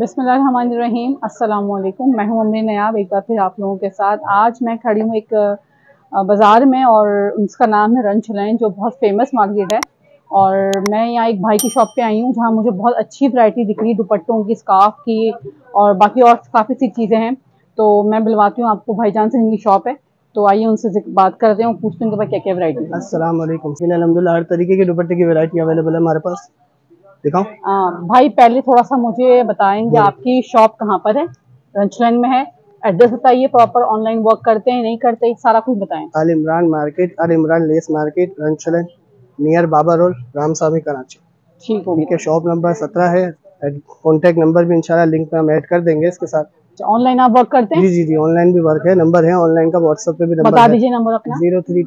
बिस्मिल्लाहिर्रहमानिर्रहीम। अस्सलाम वालेकुम। मैं हूं अमरी नयाब, एक बार फिर आप लोगों के साथ। आज मैं खड़ी हूं एक बाज़ार में और उसका नाम है रंच लाइन, जो बहुत फेमस मार्केट है। और मैं यहाँ एक भाई की शॉप पे आई हूँ जहाँ मुझे बहुत अच्छी वैरायटी दिख रही है, दुपट्टों की, स्कार्फ की और बाकी और काफ़ी सी चीज़ें हैं। तो मैं बुलवाती हूँ आपको भाईजान से, जिनकी शॉप है। तो आइए उनसे बात करते हैं और पूछते हैं कि भाई क्या क्या वैरायटी है। अस्सलाम वालेकुम। अल्हम्दुलिल्लाह हर तरीके के दुपट्टे की वैरायटी अवेलेबल है हमारे पास। दिखाऊं? भाई पहले थोड़ा सा मुझे बताएंगे आपकी शॉप कहाँ पर है? रंच लाइन में है। एड्रेस बताइए प्रॉपर। ऑनलाइन वर्क करते हैं नहीं करते, सारा कुछ बताएं। Al Imran market, Al Imran lace market, रंच line, near Baba road, Ramswami Karachi. ठीक हो ठीक है, गया। शॉप नंबर 17 है। कॉन्टैक्ट नंबर भी इंशाल्लाह लिंक में हम ऐड कर देंगे इसके साथ। ऑनलाइन आप वर्क करते हैं? जी, ऑनलाइन भी वर्क है। नंबर है ऑनलाइन का, व्हाट्सएप पे भी नंबर बता है। दीजिए नंबर अपना।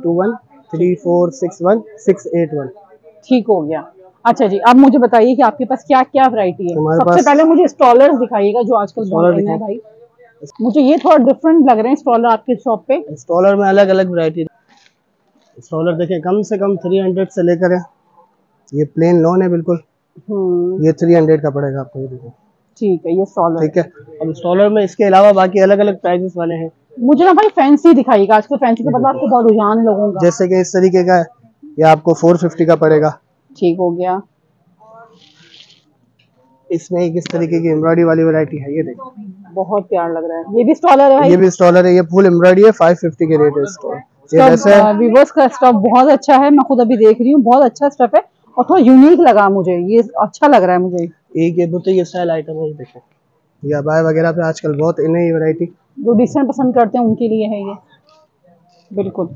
03213461 681। ठीक हो गया। अच्छा जी, अब मुझे बताइए कि आपके पास क्या क्या वैरायटी है। हमारे सबसे पास पहले मुझे स्टॉलर्स दिखाइएगा, जो आजकल बहुत स्टॉलर इन है दिखाओ। भाई। मुझे ये थोड़ा डिफरेंट लग रहे हैं स्टॉलर आपके शॉप पे। स्टॉलर में अलग अलग वैरायटी। स्टॉलर देखें, कम से कम 300 से लेकर है। ये प्लेन लॉन है बिल्कुल। ये 300 का पड़ेगा आपको। ये देखो, ठीक है, ये स्टॉलर ठीक है। अब स्टॉलर में इसके अलावा बाकी अलग अलग प्राइजेस वाले हैं। मुझे ना भाई फैंसी दिखाइएगा। आजकल फैंसी का पता आपको बहुत रुझान लोगों का। जैसे कि इस तरीके का है, ये आपको 450 का पड़ेगा। ठीक हो गया। इसमें एक इस तरीके की एम्ब्रॉयडरी वाली वैरायटी है, ये देखो। बहुत प्यार लग रहा है। ये भी स्टॉलर है भाई? ये भी स्टॉलर है, ये फुल एम्ब्रॉयडरी है। 550 के रेट है स्टॉलर। ये वैसे वीवर्स का स्टफ बहुत अच्छा है, मैं खुद अभी देख रही हूँ, बहुत अच्छा स्टफ है और थोड़ा यूनिक लगा मुझे, ये अच्छा लग रहा है मुझे। एक ये बुटीक स्टाइल आइटम है, ये देखो। ये अबाया वगैरह पे आजकल बहुत इन है ये वैरायटी। जो डिसेंट पसंद करते हैं उनके लिए है ये, बिल्कुल।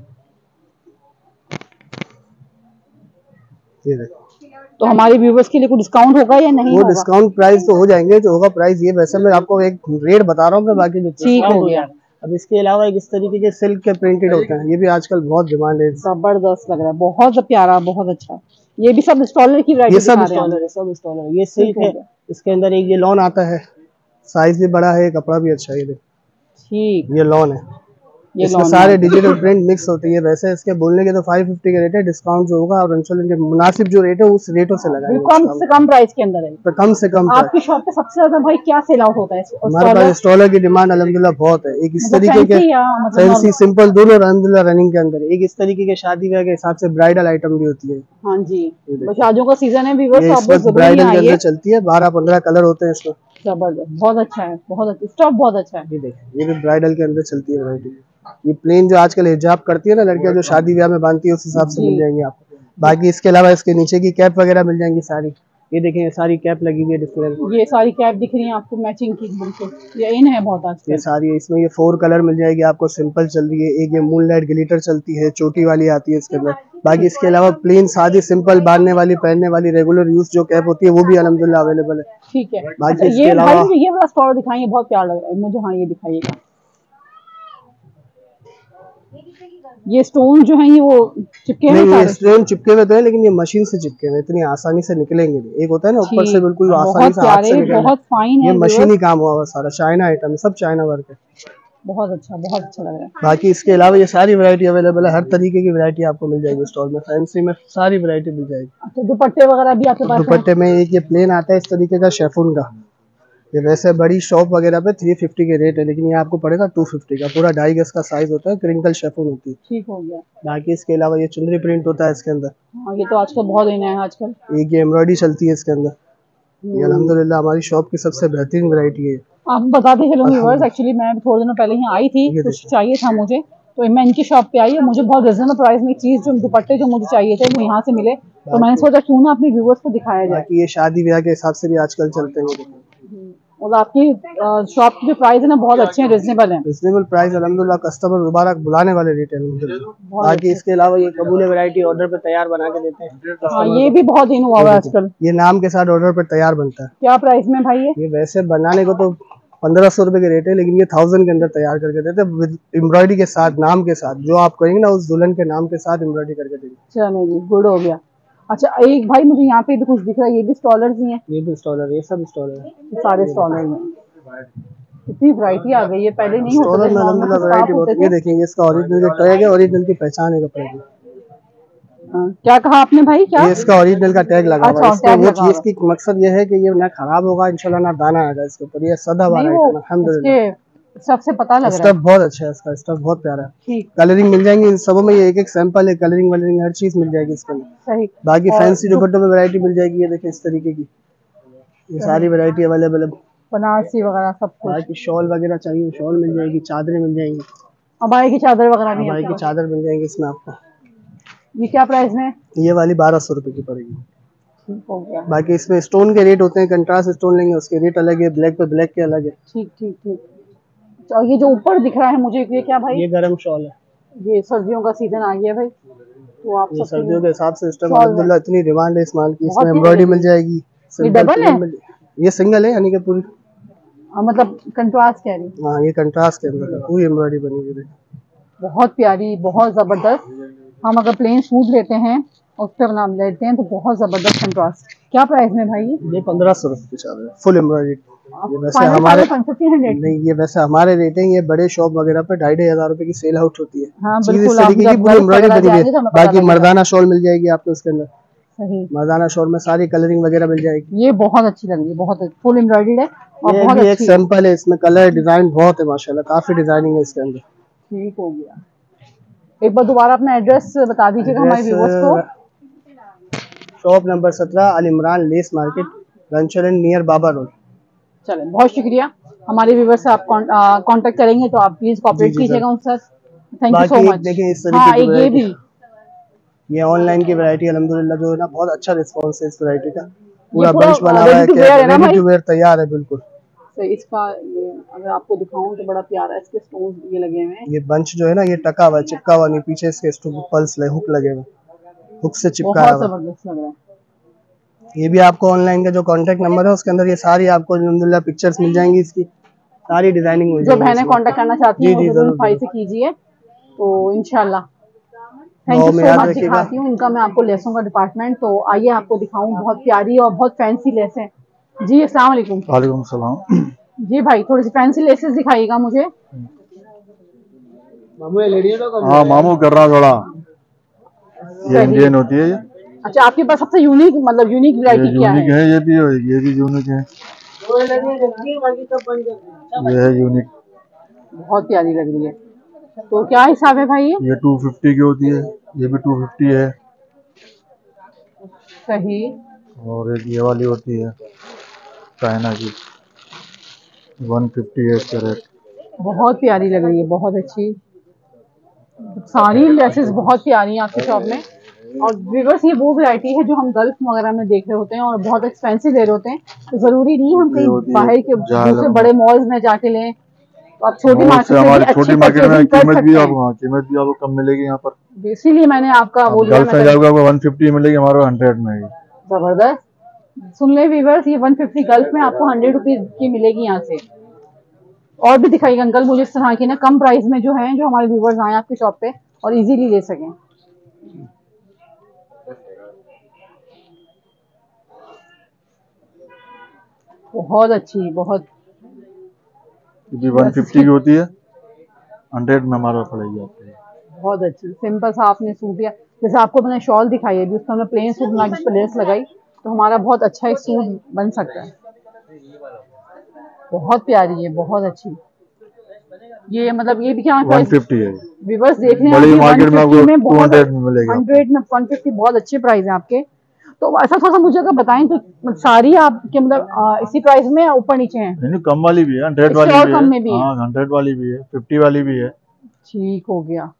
ये देखो, तो हमारे व्यूवर्स के लिए कोई डिस्काउंट होगा या नहीं वो होगा? डिस्काउंट प्राइस तो हो जाएंगे, जो होगा प्राइस ये। वैसे मैं आपको एक रेट बता रहा हूँ, मैं बाकी जो ठीक हो गया। अब इसके अलावा एक इस तरीके के सिल्क के प्रिंटेड होते हैं, ये भी आजकल बहुत डिमांड है। जबरदस्त लग रहा है, बहुत प्यारा, बहुत अच्छा। ये भी सब स्टॉलर की ये वैरायटी सब दिखा रहे हैं स्टॉलर हम। है, सब स्टॉलर है। ये सिल्क ठीक हो है। गया। इसके अंदर एक ये लॉन आता है, साइज भी बड़ा है, कपड़ा भी अच्छा है। ये देखो, ठीक। ये लॉन है। ये इसमें लॉन में सारे आ गया। डिजिटल प्रिंट मिक्स होती है। वैसे इसके बोलने के तो 550 के रेट है। डिस्काउंट जो होगा और के मुनासिब जो रेट है उस रेटों से लगाएंगे। कम से कम प्राइस के अंदर है। तो कम से कम आपकी शॉप पे सबसे ज्यादा भाई क्या सेल आउट होता है? हमारे पास स्टॉलर की डिमांड अल्हम्दुलिल्लाह बहुत है। एक इस मतलब तरीके के फैंसी या मतलब फैंसी नॉर्मल? सिंपल दोनों अल्हम्दुलिल्लाह रनिंग के अंदर। एक इस तरीके के शादी ब्याह के हिसाब से ब्राइडल आइटम भी होती है। हाँ जी, शादियों का सीजन है व्यूअर्स, ये तो इस आप लोग वक्त जरूर ब्राइडल यहाँ के आइए। अंदर चलती है। 12-15 कलर होते हैं इसमें। जबरदस्त, बहुत अच्छा है, बहुत अच्छा स्टॉक, बहुत अच्छा है। ये देखिए, ये भी ब्राइडल के अंदर चलती है वैरायटी। ये प्लेन जो आजकल हिजाब करती है ना लड़कियां, जो शादी ब्याह में बांधती है, उस हिसाब से मिल जाएंगी आपको। बाकी इसके अलावा इसके नीचे की कैप वगैरह मिल जाएंगी सारी। ये देखें, सारी कैप लगी हुई है डिस्प्ले में। ये सारी कैप दिख रही है आपको मैचिंग की, बिल्कुल ये इन है बहुत ये आजकल। सारी इसमें ये 4 कलर मिल जाएगी आपको। सिंपल चल रही है, एक ये मून लाइट ग्लिटर चलती है, चोटी वाली आती है इसके अंदर। बाकी इसके अलावा प्लेन सादी सिंपल बांधने वाली, पहनने वाली, रेगुलर यूज जो कैप होती है, वो भी अल्हम्दुलिल्लाह अवेलेबल है। ठीक है। बाकी अच्छा, इसके ये भाई अलावा मुझे ये वाला स्टॉल दिखाइए, बहुत प्यार लग रहा है मुझे। हाँ, ये दिखाइएगा। ये स्टोन जो है ये वो चिपके हैं नहीं, ये सारे? स्ट्रेन चिपके हुए तो है, लेकिन ये मशीन से चिपके हुए, इतनी आसानी से निकलेंगे नहीं। एक होता है ना ऊपर से ठीक, बिल्कुल आसानी बहुत से हाथ से प्यारे, निकलना, बहुत फाइन ये है मशीनी व्यूअर्स। काम हुआ हुआ सारा। चाइना आइटम है, सब चाइना वर्क है। बहुत अच्छा, बहुत अच्छा लग रहा है। बाकी इसके अलावा ये सारी वैरायटी अवेलेबल है। हर तरीके की वैरायटी आपको मिल जाएगी स्टॉल में। फैंसी में सारी वैरायटी मिल जाएगी। अच्छा, दुपट्टे वगैरह भी आपके पास है? दुपट्टे में एक ये प्लेन आता है इस तरीके का शेफून का। ये वैसे बड़ी शॉप वगैरह पे 350 के रेट है, लेकिन ये आपको पड़ेगा 250 का। पूरा 2.5 गज का साइज होता है, क्रिंकल शेफून होती है। ठीक हो गया। बाकी इसके अलावा ये चुंदरी प्रिंट होता है इसके अंदर। हाँ, ये तो आजकल बहुत इन है आजकल। एक ये एम्ब्रॉयडरी चलती है इसके अंदर। ये अल्हम्दुलिल्लाह हमारी शॉप की सबसे बेहतरीन वैरायटी है। आप बताते चलूंगी व्यूअर्स, एक्चुअली मैं थोड़े दिनों पहले यहाँ आई थी, कुछ चाहिए था मुझे, तो मैं इनकी शॉप पे आई है। मुझे बहुत रिजनेबल प्राइस में चीज़, जो दुपट्टे जो मुझे चाहिए थे वो यहाँ से मिले, तो मैंने सोचा क्यों ना अपने व्यूअर्स को दिखाया जाए। बाकी ये शादी ब्याह के हिसाब से भी आजकल चलते हैं। और आपकी शॉप के जो प्राइस है ना, बहुत अच्छे हैं, रिजनेबल हैं। रिजनेबल प्राइस अल्हम्दुलिल्लाह, कस्टमर दोबारा बुलाने वाले रेट है। बाकी इसके अलावा ये कबूले वैरायटी ऑर्डर पे तैयार बना के देते हैं। हाँ, ये भी बहुत इन हुआ हुआ है आजकल। ये नाम के साथ ऑर्डर पे तैयार बनता है। क्या प्राइस में भाई ये? ये वैसे बनाने को तो 1500 रुपए के रेट है, लेकिन ये 1000 के अंदर तैयार करके देते हैं विद एम्ब्रॉयडरी के साथ, नाम के साथ। जो आप करेंगे ना उस दुल्हन के नाम के साथ एम्ब्रॉयडरी करके देंगे। चलो जी, गुड हो गया। अच्छा, एक भाई मुझे यहाँ पे भी कुछ दिख रहा है, ये भी स्टॉलर्स ही हैं? ये भी स्टॉलर, ये सब स्टॉलर है। ये सारे स्टॉलर हैं। कितनी वैरायटी आ गई है, पहले नहीं होता स्टॉलर था, में नॉर्मल अल्हम्दुलिल्लाह स्कार्फ वैरायटी बहुत होते है। ये थे। देखेंगे, इसका ओरिजिनल जो टैग है, ओरिजिनल की पहचान है कपड़े की। क्या कहा आपने भाई? क्या ये इसका ओरिजिनल का टैग लगा हुआ है। अच्छा, इसमें वो चीज की मकसद ये है कि ये ना खराब होगा इंशाल्लाह, ना दाना आएगा इसके ऊपर। ये सदाबहार आइटम है अल्हम्दुलिल्लाह। सबसे पता लग रहा स्टफ बहुत अच्छा है, इसका स्टफ बहुत प्यारा है। ठीक, कलरिंग मिल जाएंगी इन सबों में, ये एक एक सैंपल है, कलरिंग वलरिंग हर चीज मिल जाएगी इसके अंदर। सही। बाकी और फैंसी दुपट्टों में वैरायटी मिल जाएगी, ये देखें इस तरीके की, ये सारी वैरायटी अवेलेबल है। बनारसी वगैरह सब कुछ, बाकी शॉल वगैरह चाहिए शॉल मिल जाएगी, चादरें मिल जाएंगी, अबाई की चादर वगैरह भी हवाई है की आपके चादर मिल जाएंगी इसमें आपको। पास। ये क्या प्राइस में? ये वाली 1200 रुपए की पड़ेगी। ठीक हो गया। बाकी इसमें स्टोन के रेट होते हैं, कंट्रास्ट स्टोन लेंगे उसके रेट अलग है, ब्लैक पे ब्लैक के अलग है। ठीक ठीक ठीक। और ये जो ऊपर दिख रहा है मुझे, ये क्या भाई? ये गरम शॉल है। ये सर्दियों का सीजन आ गया भाई, तो आप ये सबके सर्दियों के हिसाब से इस टाइम शॉल है। अल्हम्दुलिल्लाह इतनी डिमांड है इस माल की। बहुत इसमें ही एम्ब्रॉयडरी अच्छी मिल जाएगी, ये सिंपल डबल है? ये सिंगल है यानी कि पूरी, मतलब कंट्रास्ट कह रही हूँ। हाँ ये कंट्रास्ट के अंदर है, पूरी एम्ब्रॉयडरी बनी हुई है। बहुत प्यारी, बहुत जबरदस्त। हम अगर प्लेन सूट लेते हैं उस पर नाम लेते हैं तो बहुत जबरदस्त कंट्रास्ट। क्या प्राइस में भाई? ये 1500 रुपए की चादर है, फुल एम्ब्रॉयडरी। ये वैसे फाइनल हमारे 100 नहीं, ये वैसे हमारे रेट है, ये बड़े शॉप वगैरह पे 2500 रुपए की सेल आउट होती है। हाँ चीज बिल्कुल, इस आप तरीके की जब पूरी गल्फ एम्ब्रॉयडरी वगैरह बनी हुई जाएंगे तो है। हमें पता बाकी लगेगा। मर्दाना शॉल मिल जाएगी आपको इसके अंदर, सही। मर्दाना शॉल में सारी कलरिंग वगैरह मिल जाएगी। ये बहुत अच्छी लग रही है, बहुत फुल एम्ब्रॉयडर्ड है और ये बहुत भी एक अच्छी है। सैंपल है, इसमें कलर डिजाइन बहुत है माशाल्लाह, काफी डिजाइनिंग है इसके अंदर। ठीक हो गया। एक बार दोबारा अपना एड्रेस बता दीजिएगा हमारे व्यूअर्स को। Shop number 17 Al Imran lace market, रंचलन नियर बाबा रोड। चलें, बहुत शुक्रिया। हमारे व्यूअर्स से आप कांटेक्ट करेंगे तो आप प्लीज जी कोऑपरेट जी सर। कीजिएगा उनसे। थैंक यू सो बाकी मच। देखें इस हाँ, तरीके की एक ये वैरायटी, भी ये ऑनलाइन की वैरायटी अल्हम्दुलिल्लाह जो है ना, बहुत अच्छा रिस्पांस है इस वैरायटी का। ये पूरा बंच बना हुआ रेडी है, टू वेयर है ना रेडी भाई? टू वेयर तैयार है बिल्कुल। तो इसका ये अगर आपको दिखाऊं तो बड़ा प्यारा है, इसके स्टोन ये लगे हुए हैं। ये बंच जो है ना, ये टका हुआ है, चिपका हुआ नहीं, पीछे इसके पल्स लगे, हुक लगे हुए, हुक से चिपकाया बहुत हुआ। जबरदस्त लग रहा है। ये भी आपको ऑनलाइन का जो कांटेक्ट नंबर है उसके अंदर ये सारी आपको अल्हम्दुलिल्लाह पिक्चर्स मिल जाएंगी, इसकी सारी डिजाइनिंग मिल जो जाएगी बहनें इसमें। कांटेक्ट करना चाहती हैं जी वो जी जरूर जरूर भाई जरूर। से कीजिए, तो इंशाल्लाह। थैंक दुआ यू में सो याद मच। रखिएगा। दिखाती हूँ इनका मैं आपको लेसों का डिपार्टमेंट, तो आइए आपको दिखाऊं। बहुत प्यारी और बहुत फैंसी लेस है जी। अस्सलाम वालेकुम। वालेकुम सलाम। जी भाई, थोड़ी सी फैंसी लेसेस दिखाइएगा मुझे। हाँ मामू कर रहा थोड़ा, ये सही। इंडियन होती है ये। अच्छा, आपके पास सबसे यूनिक मतलब यूनिक वैरायटी क्या यूनिक है? है, ये भी यूनिक है, ये है यूनिक। बहुत प्यारी लग रही है। तो क्या हिसाब है भाई ये 250 की होती है, ये भी 250 है। सही। और एक ये वाली होती है चाइना की, 150 है इसका रेट। बहुत प्यारी लग रही है, बहुत अच्छी। सारी लेसेस बहुत प्यारी हैं आपकी शॉप में। और व्यूअर्स, ये वो वैरायटी है जो हम गल्फ वगैरह में देख रहे होते हैं और बहुत एक्सपेंसिव ले रहे होते हैं। तो जरूरी नहीं हम ये कहीं होती है बाहर के दूसरे जालम। बड़े मॉल्स में जाके लें, तो आप छोटी मॉल मार्केट से से भी हमारी अच्छी छोटी मार्केट में परचेजिंग कर कीमत भी सकते हैं। आपको, हाँ कीमत भी आपको कम मिलेगी यहाँ पर। इसीलिए मैंने आपका वो आप लिया। गल्फ में जाओगे आपको 150 मिलेगी, हमारे 100 में है। जबरदस्त। सुन ले व्यूअर्स, ये 150 गल्फ में आपको 100 रुपीज की मिलेगी यहाँ से। और भी दिखाइएगा अंकल मुझे इस तरह की ना, कम प्राइस में जो है, जो हमारे व्यूअर्स आए आपकी शॉप पे और इजीली ले सकें। बहुत अच्छी, बहुत। ये भी 150 की होती है, 100 में हमारा पड़ेगी आपको। बहुत अच्छी सिंपल सा आपने सूट दिया। जैसे आपको मैंने शॉल दिखाई है, अभी उसका हमने प्लेन सूट बना के उस पर लेस लगाई, तो हमारा बहुत अच्छा एक सूट बन सकता है। बहुत प्यारी है, बहुत अच्छी। ये मतलब ये भी क्या 150 है, व्यूअर्स देख रहे हैं बड़ी आप, ये मार्केट में 150 आपको में बहुत 200 में मिलेगा। 100 में 150 बहुत अच्छे प्राइस है आपके। तो ऐसा थोड़ा सा मुझे अगर बताएं तो सारी आपके मतलब इसी प्राइस में या ऊपर नीचे हैं? नहीं कम वाली भी है, 100 इससे वाली और भी कम है, में भी है? हाँ 100 वाली भी है, 50 वाली भी है। ठीक हो गया।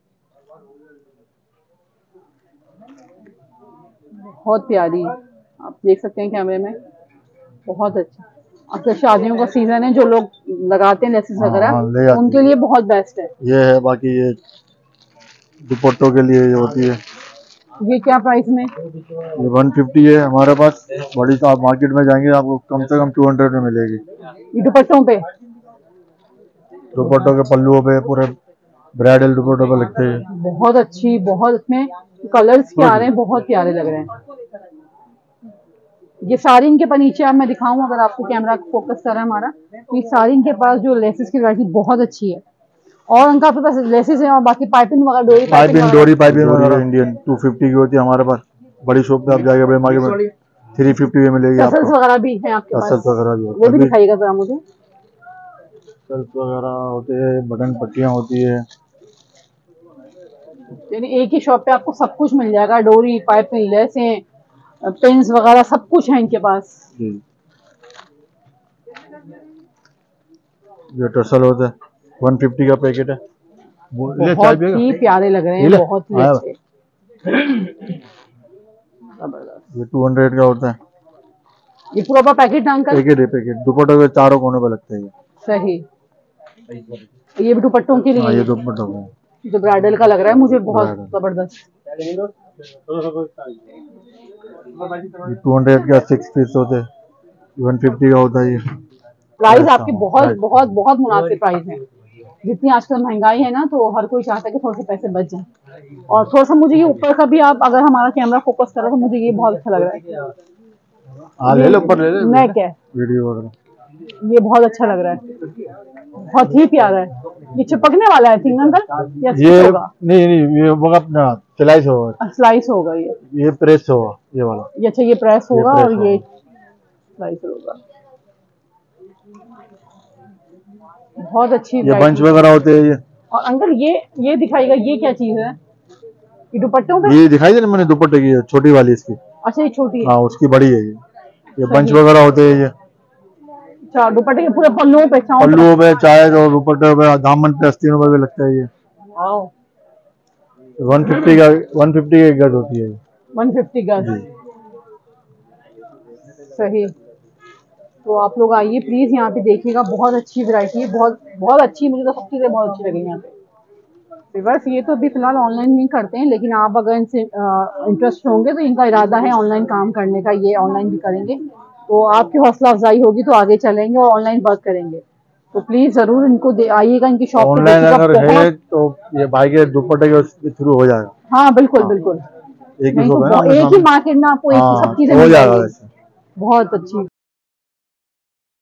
बहुत प्यारी, आप देख सकते हैं कैमरे में। बहुत अच्छा। अब तो शादियों का सीजन है, जो लोग लगाते हैं लेसेस हाँ वगैरह उनके लिए बहुत बेस्ट है। ये है। बाकी ये दुपट्टों के लिए ये होती है, ये क्या प्राइस में? ये 150 है हमारे पास। बड़ी तो आप मार्केट में जाएंगे आपको कम से कम 200 में मिलेगी। ये दुपट्टों पे? दुपट्टों के पल्लुओं पे, पूरे ब्राइडल दुपट्टों पे लगते हैं। बहुत अच्छी, बहुत इसमें कलर्स क्या आ रहे हैं, बहुत प्यारे लग रहे हैं। ये सारी इनके पास नीचे आप मैं दिखाऊं, अगर आपको कैमरा फोकस कर रहा है हमारा, तो ये सारी इनके पास जो लेसेस की वैरायटी बहुत अच्छी है। और उनका आपके पास लेसेस है और बाकी पाइपिंग वगैरह डोरी डोरी पाइपिंग वगैरह इंडियन 250 की होती है हमारे पास। बड़ी शॉप पे आप जाके बड़े मार्केट में 350 में मिलेगी आपको। टसल्स वगैरह भी है आपके पास? टसल्स वगैरह भी वो भी दिखाइएगा जरा मुझे। टसल्स वगैरह होते हैं, बटन पट्टियां होती है। यानी एक ही शॉप पे आपको सब कुछ मिल जाएगा, डोरी, पाइपिंग, लेसें, पिन्स वगैरह सब कुछ है इनके पास। ये टसल होता है 150 का पैकेट है। बहुत ही प्यारे लग रहे हैं, बहुत ही अच्छे। ये 200 का होता है। ये पूरा पैकेट अंकल? पैकेट है पैकेट। दुपट्टों के चारों कोनों पे लगता है ये। सही। ये भी दुपट्टों के लिए? ये दुपट्टों का जो ब्राइडल का लग रहा है मुझे, बहुत जबरदस्त। 200 का 6 पीस होते हैं। 150 का होता है ये। प्राइस आपकी बहुत बहुत बहुत मुनासिब प्राइस है। जितनी आजकल महंगाई है ना, तो हर कोई चाहता है कि थोड़े से पैसे बच जाएं। और थोड़ा सा मुझे ये ऊपर का भी, आप अगर हमारा कैमरा फोकस करो तो मुझे ये बहुत अच्छा लग रहा है। ले लो ऊपर, ले लो नेक है वीडियो वगैरह, ये बहुत अच्छा लग रहा है, बहुत ही प्यारा है। ये चिपकने वाला है थिंक अंकल, ये होगा? नहीं ये होगा अपना स्लाइस होगा। स्लाइस होगा ये प्रेस होगा ये वाला। ये अच्छा, ये प्रेस होगा और ये स्लाइस होगा। बहुत अच्छी। ये बंच वगैरह होते हैं ये। और अंकल ये दिखाइएगा, ये क्या चीज है? ये दुपट्टों पे? ये दिखाई दे ना मैंने, दुपट्टे की छोटी वाली इसकी। अच्छा ये छोटी है। हाँ उसकी बड़ी है ये बंच वगैरह होते हैं ये। अच्छा दुपट्टे के पूरे पल्लुओं पे? पल्लुओं पे चाहे तो दुपट्टे पे, दामन पे, आस्तीनों पे भी लगता है ये। 150 का 150 की एक गज होती है। 150 गज। सही। तो आप लोग आइए प्लीज, यहाँ पे देखिएगा, बहुत अच्छी वैरायटी है, बहुत बहुत अच्छी। मुझे तो सब चीजें बहुत अच्छी लगी यहाँ पे। बस ये तो अभी फिलहाल ऑनलाइन नहीं करते हैं, लेकिन आप अगर इनसे इंटरेस्ट होंगे तो इनका इरादा है ऑनलाइन काम करने का, ये ऑनलाइन भी करेंगे। तो आपकी हौसला अफजाई होगी तो आगे चलेंगे और ऑनलाइन वर्क करेंगे। तो प्लीज जरूर इनको आइएगा, इनकी शॉप ऑनलाइन अगर है तो ये भाई के दुपट्टे के थ्रू हो जाएगा। हाँ बिल्कुल बिल्कुल, एक ही मार्केट में आपको एक ही सब चीजें मिल जाएगी। बहुत अच्छी।